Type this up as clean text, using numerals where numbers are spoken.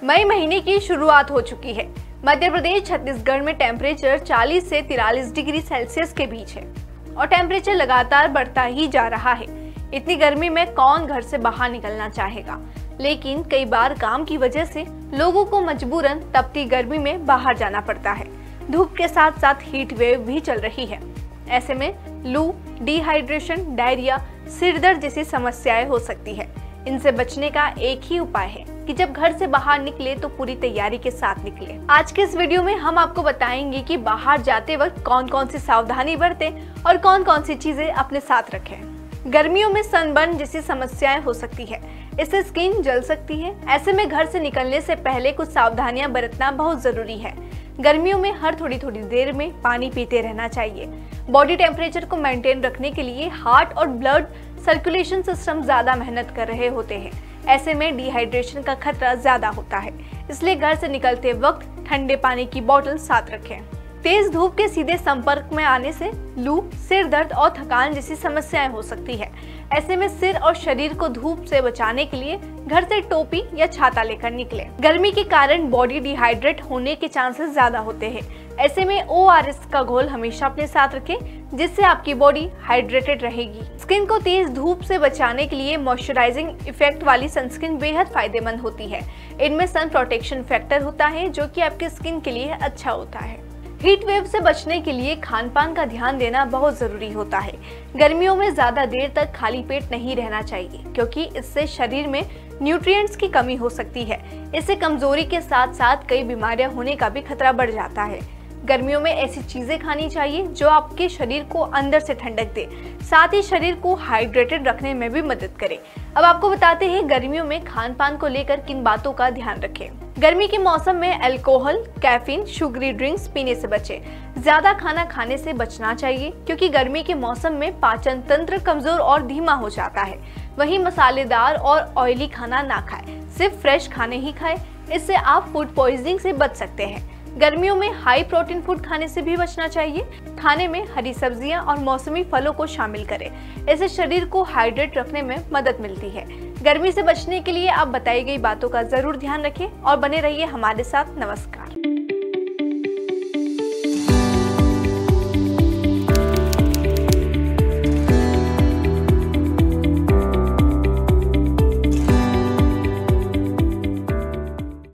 मई महीने की शुरुआत हो चुकी है। मध्य प्रदेश छत्तीसगढ़ में टेम्परेचर 40 से 43 डिग्री सेल्सियस के बीच है और टेम्परेचर लगातार बढ़ता ही जा रहा है। इतनी गर्मी में कौन घर से बाहर निकलना चाहेगा, लेकिन कई बार काम की वजह से लोगों को मजबूरन तपती गर्मी में बाहर जाना पड़ता है। धूप के साथ साथ हीट वेव भी चल रही है। ऐसे में लू, डिहाइड्रेशन, डायरिया, सिर दर्द जैसी समस्याएं हो सकती है। इनसे बचने का एक ही उपाय है कि जब घर से बाहर निकले तो पूरी तैयारी के साथ निकले। आज के इस वीडियो में हम आपको बताएंगे कि बाहर जाते वक्त कौन कौन सी सावधानी बरतें और कौन कौन सी चीजें अपने साथ रखें। गर्मियों में सनबर्न जैसी समस्याएं हो सकती है, इससे स्किन जल सकती है। ऐसे में घर से निकलने से पहले कुछ सावधानियां बरतना बहुत जरूरी है। गर्मियों में हर थोड़ी थोड़ी देर में पानी पीते रहना चाहिए। बॉडी टेम्परेचर को मेंटेन रखने के लिए हार्ट और ब्लड सर्कुलेशन सिस्टम ज्यादा मेहनत कर रहे होते हैं। ऐसे में डिहाइड्रेशन का खतरा ज्यादा होता है, इसलिए घर से निकलते वक्त ठंडे पानी की बोतल साथ रखें। तेज धूप के सीधे संपर्क में आने से लू, सिर दर्द और थकान जैसी समस्याएं हो सकती है। ऐसे में सिर और शरीर को धूप से बचाने के लिए घर से टोपी या छाता लेकर निकलें। गर्मी के कारण बॉडी डिहाइड्रेट होने के चांसेस ज्यादा होते हैं। ऐसे में ORS का घोल हमेशा अपने साथ रखें, जिससे आपकी बॉडी हाइड्रेटेड रहेगी। स्किन को तेज धूप से बचाने के लिए मॉइस्चराइजिंग इफेक्ट वाली सनस्क्रीन बेहद फायदेमंद होती है। इनमें सन प्रोटेक्शन फैक्टर होता है, जो कि आपके स्किन के लिए अच्छा होता है। हीट वेव से बचने के लिए खान पान का ध्यान देना बहुत जरूरी होता है। गर्मियों में ज्यादा देर तक खाली पेट नहीं रहना चाहिए, क्योंकि इससे शरीर में न्यूट्रिएंट्स की कमी हो सकती है। इससे कमजोरी के साथ साथ कई बीमारियां होने का भी खतरा बढ़ जाता है। गर्मियों में ऐसी चीजें खानी चाहिए जो आपके शरीर को अंदर से ठंडक दे, साथ ही शरीर को हाइड्रेटेड रखने में भी मदद करे। अब आपको बताते हैं गर्मियों में खान पान को लेकर किन बातों का ध्यान रखें। गर्मी के मौसम में अल्कोहल, कैफीन, शुगरी ड्रिंक्स पीने से बचें। ज्यादा खाना खाने से बचना चाहिए, क्योंकि गर्मी के मौसम में पाचन तंत्र कमजोर और धीमा हो जाता है। वहीं मसालेदार और ऑयली खाना ना खाएं, सिर्फ फ्रेश खाने ही खाएं। इससे आप फूड पॉइजनिंग से बच सकते हैं। गर्मियों में हाई प्रोटीन फूड खाने से भी बचना चाहिए। खाने में हरी सब्जियां और मौसमी फलों को शामिल करें, इससे शरीर को हाइड्रेट रखने में मदद मिलती है। गर्मी से बचने के लिए आप बताई गई बातों का जरूर ध्यान रखें और बने रहिए हमारे साथ। नमस्कार।